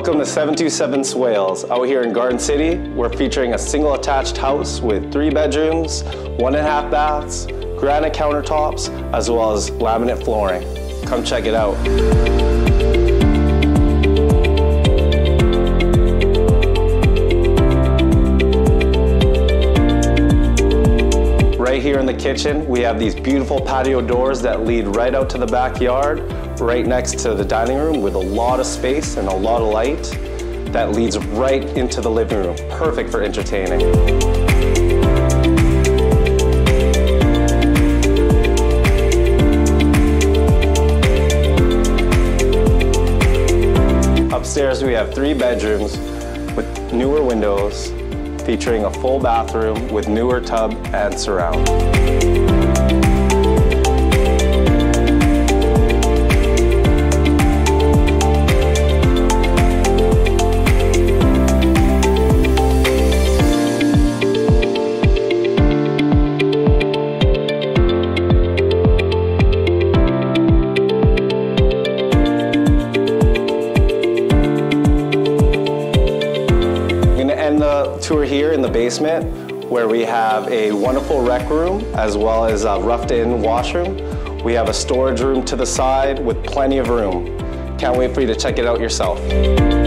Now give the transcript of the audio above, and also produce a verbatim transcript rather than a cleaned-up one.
Welcome to seven two seven Swales. Out here in Garden City, we're featuring a single attached house with three bedrooms, one and a half baths, granite countertops, as well as laminate flooring. Come check it out. Right here in the kitchen, we have these beautiful patio doors that lead right out to the backyard, right next to the dining room with a lot of space and a lot of light that leads right into the living room. Perfect for entertaining. Upstairs we have three bedrooms with newer windows, featuring a full bathroom with newer tub and surround. The tour here in the basement, where we have a wonderful rec room as well as a roughed-in washroom. We have a storage room to the side with plenty of room. Can't wait for you to check it out yourself.